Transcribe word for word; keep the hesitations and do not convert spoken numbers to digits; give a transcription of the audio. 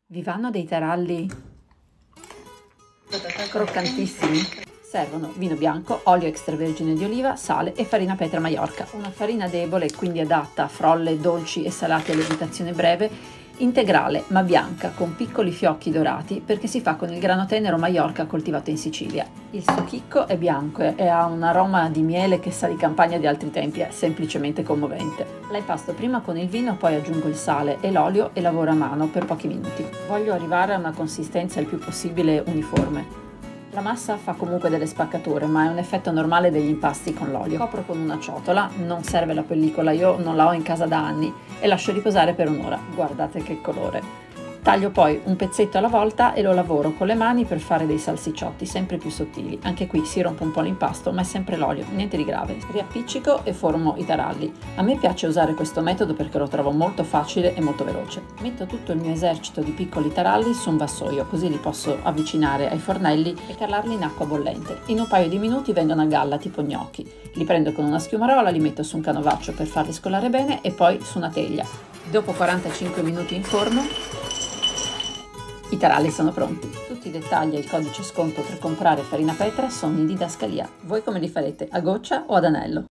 Vi vanno dei taralli croccantissimi? Servono vino bianco, olio extravergine di oliva, sale e farina petra Maiorca. Una farina debole, quindi adatta a frolle, dolci e salate a lievitazione breve, integrale ma bianca con piccoli fiocchi dorati perché si fa con il grano tenero Maiorca coltivato in Sicilia. Il suo chicco è bianco e ha un aroma di miele che sa di campagna di altri tempi, è semplicemente commovente. La impasto prima con il vino, poi aggiungo il sale e l'olio e lavoro a mano per pochi minuti. Voglio arrivare a una consistenza il più possibile uniforme. La massa fa comunque delle spaccature, ma è un effetto normale degli impasti con l'olio. Copro con una ciotola, non serve la pellicola, io non la ho in casa da anni, e lascio riposare per un'ora. Guardate che colore! Taglio poi un pezzetto alla volta e lo lavoro con le mani per fare dei salsicciotti sempre più sottili. Anche qui si rompe un po' l'impasto, ma è sempre l'olio, niente di grave. Riappiccico e formo i taralli. A me piace usare questo metodo perché lo trovo molto facile e molto veloce. Metto tutto il mio esercito di piccoli taralli su un vassoio, così li posso avvicinare ai fornelli e calarli in acqua bollente. In un paio di minuti vengono a galla tipo gnocchi. Li prendo con una schiumarola, li metto su un canovaccio per farli scolare bene e poi su una teglia. Dopo quarantacinque minuti in forno, i taralli sono pronti. Tutti i dettagli e il codice sconto per comprare farina petra sono in didascalia. Voi come li farete? A goccia o ad anello?